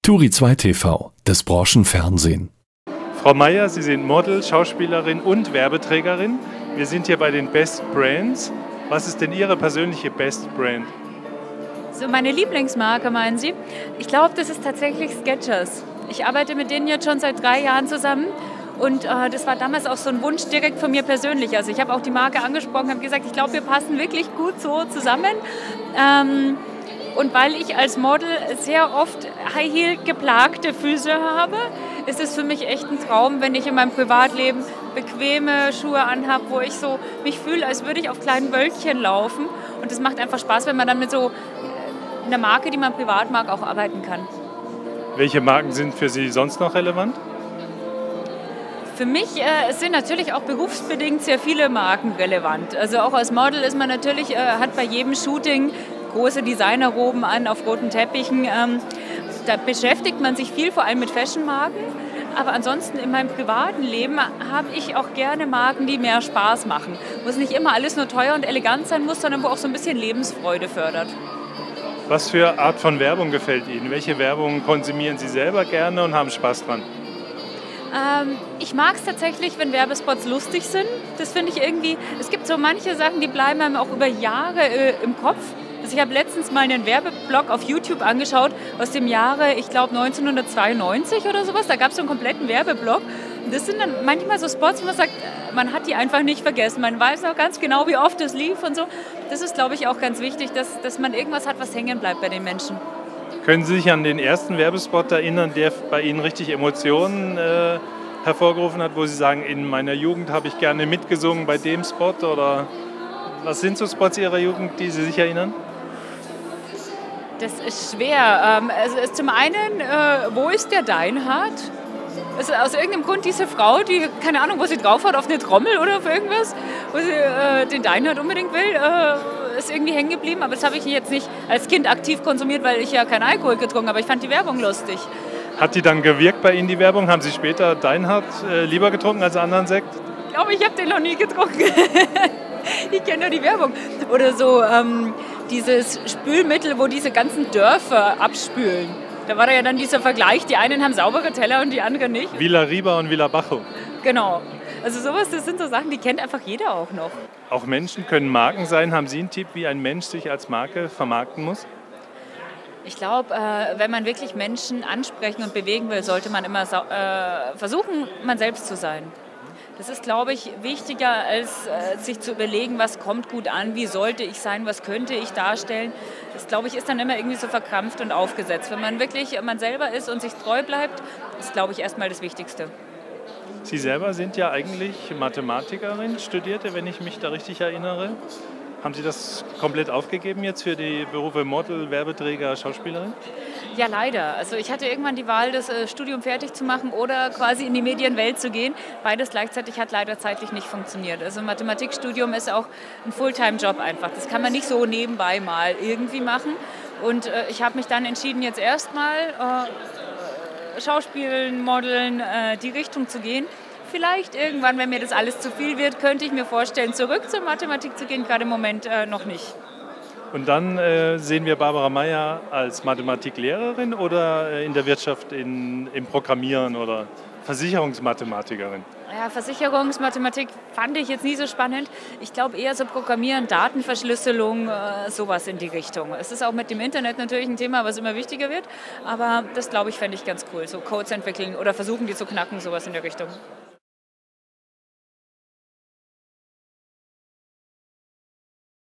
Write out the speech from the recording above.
Turi 2 TV, das Branchenfernsehen. Frau Meier, Sie sind Model, Schauspielerin und Werbeträgerin. Wir sind hier bei den Best Brands. Was ist denn Ihre persönliche Best Brand? So, meine Lieblingsmarke, meinen Sie? Ich glaube, das ist tatsächlich Skechers. Ich arbeite mit denen jetzt schon seit 3 Jahren zusammen und das war damals auch so ein Wunsch direkt von mir persönlich. Also ich habe auch die Marke angesprochen, habe gesagt, ich glaube, wir passen wirklich gut so zusammen. Und weil ich als Model sehr oft High-Heel geplagte Füße habe, ist es für mich echt ein Traum, wenn ich in meinem Privatleben bequeme Schuhe anhabe, wo ich so mich fühle, als würde ich auf kleinen Wölkchen laufen. Und es macht einfach Spaß, wenn man dann mit so einer Marke, die man privat mag, auch arbeiten kann. Welche Marken sind für Sie sonst noch relevant? Für mich sind natürlich auch berufsbedingt sehr viele Marken relevant. Also auch als Model ist man natürlich, hat bei jedem Shooting große Designerroben an auf roten Teppichen. Da beschäftigt man sich viel, vor allem mit Fashionmarken. Aber ansonsten in meinem privaten Leben habe ich auch gerne Marken, die mehr Spaß machen. Wo es nicht immer alles nur teuer und elegant sein muss, sondern wo auch so ein bisschen Lebensfreude fördert. Was für Art von Werbung gefällt Ihnen? Welche Werbung konsumieren Sie selber gerne und haben Spaß dran? Ich mag es tatsächlich, wenn Werbespots lustig sind. Das finde ich irgendwie, es gibt so manche Sachen, die bleiben einem auch über Jahre im Kopf. Also ich habe letztens mal einen Werbeblock auf YouTube angeschaut aus dem Jahre, ich glaube 1992 oder sowas. Da gab es so einen kompletten Werbeblock. Und das sind dann manchmal so Spots, wo man sagt, man hat die einfach nicht vergessen. Man weiß auch ganz genau, wie oft es lief und so. Das ist, glaube ich, auch ganz wichtig, dass man irgendwas hat, was hängen bleibt bei den Menschen. Können Sie sich an den ersten Werbespot erinnern, der bei Ihnen richtig Emotionen hervorgerufen hat, wo Sie sagen, in meiner Jugend habe ich gerne mitgesungen bei dem Spot? Oder was sind so Spots Ihrer Jugend, die Sie sich erinnern? Das ist schwer. Also ist zum einen, wo ist der Deinhard? Also aus irgendeinem Grund diese Frau, die, keine Ahnung, wo sie drauf hat, auf eine Trommel oder auf irgendwas, wo sie den Deinhard unbedingt will, ist irgendwie hängen geblieben. Aber das habe ich jetzt nicht als Kind aktiv konsumiert, weil ich ja keinen Alkohol getrunken habe. Aber ich fand die Werbung lustig. Hat die dann gewirkt bei Ihnen, die Werbung? Haben Sie später Deinhard lieber getrunken als anderen Sekt? Ich glaube, ich habe den noch nie getrunken. Ich kenne nur die Werbung. Oder so dieses Spülmittel, wo diese ganzen Dörfer abspülen. Da war da ja dann dieser Vergleich, die einen haben saubere Teller und die anderen nicht. Villa Riba und Villa Bajo. Genau. Also sowas, das sind so Sachen, die kennt einfach jeder auch noch. Auch Menschen können Marken sein. Haben Sie einen Tipp, wie ein Mensch sich als Marke vermarkten muss? Ich glaube, wenn man wirklich Menschen ansprechen und bewegen will, sollte man immer versuchen, man selbst zu sein. Das ist, glaube ich, wichtiger, als sich zu überlegen, was kommt gut an, wie sollte ich sein, was könnte ich darstellen. Das, glaube ich, ist dann immer irgendwie so verkrampft und aufgesetzt. Wenn man wirklich man selber ist und sich treu bleibt, ist, glaube ich, erstmal das Wichtigste. Sie selber sind ja eigentlich Mathematikerin, Studierte, wenn ich mich da richtig erinnere. Haben Sie das komplett aufgegeben jetzt für die Berufe Model, Werbeträger, Schauspielerin? Ja, leider. Also ich hatte irgendwann die Wahl, das Studium fertig zu machen oder quasi in die Medienwelt zu gehen. Beides gleichzeitig hat leider zeitlich nicht funktioniert. Also Mathematikstudium ist auch ein Fulltime-Job einfach. Das kann man nicht so nebenbei mal irgendwie machen. Und ich habe mich dann entschieden, jetzt erstmal Schauspielen, Modeln, die Richtung zu gehen. Vielleicht irgendwann, wenn mir das alles zu viel wird, könnte ich mir vorstellen, zurück zur Mathematik zu gehen. Gerade im Moment noch nicht. Und dann sehen wir Barbara Meier als Mathematiklehrerin oder in der Wirtschaft im Programmieren oder Versicherungsmathematikerin? Ja, Versicherungsmathematik fand ich jetzt nie so spannend. Ich glaube eher so Programmieren, Datenverschlüsselung, sowas in die Richtung. Es ist auch mit dem Internet natürlich ein Thema, was immer wichtiger wird. Aber das, glaube ich, fände ich ganz cool. So Codes entwickeln oder versuchen, die zu knacken, sowas in der Richtung.